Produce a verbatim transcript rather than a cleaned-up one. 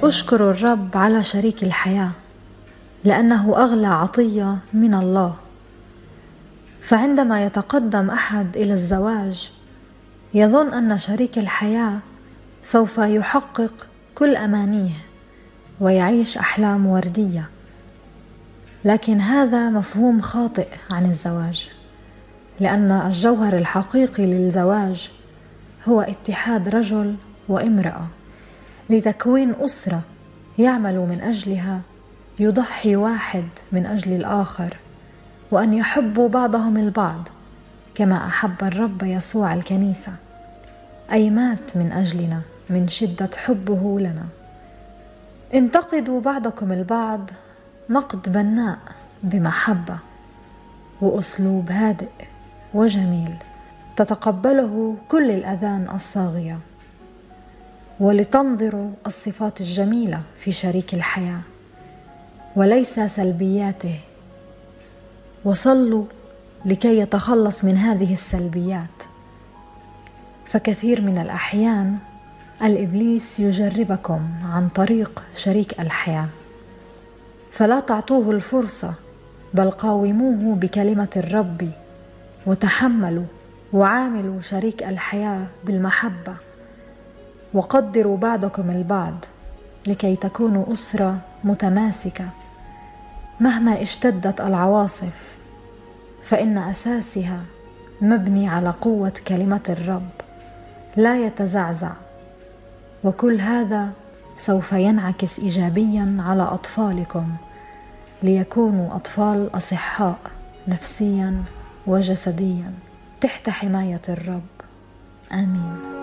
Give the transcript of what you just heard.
أشكر الرب على شريك الحياة لأنه أغلى عطية من الله. فعندما يتقدم أحد إلى الزواج يظن أن شريك الحياة سوف يحقق كل أمانيه ويعيش أحلام وردية، لكن هذا مفهوم خاطئ عن الزواج، لأن الجوهر الحقيقي للزواج هو اتحاد رجل وامرأة لتكوين أسرة يعمل من أجلها، يضحي واحد من أجل الآخر، وأن يحبوا بعضهم البعض كما أحب الرب يسوع الكنيسة، أي مات من أجلنا من شدة حبه لنا. انتقدوا بعضكم البعض نقد بناء بمحبة وأسلوب هادئ وجميل تتقبله كل الأذان الصاغية، ولتنظروا الصفات الجميلة في شريك الحياة وليس سلبياته، وصلوا لكي يتخلص من هذه السلبيات. فكثير من الأحيان الإبليس يجربكم عن طريق شريك الحياة، فلا تعطوه الفرصة، بل قاوموه بكلمة الرب وتحملوا وعاملوا شريك الحياة بالمحبة، وقدروا بعضكم البعض لكي تكونوا أسرة متماسكة مهما اشتدت العواصف، فإن أساسها مبني على قوة كلمة الرب لا يتزعزع. وكل هذا سوف ينعكس إيجابياً على أطفالكم ليكونوا أطفال أصحاء نفسياً وجسدياً تحت حماية الرب. آمين.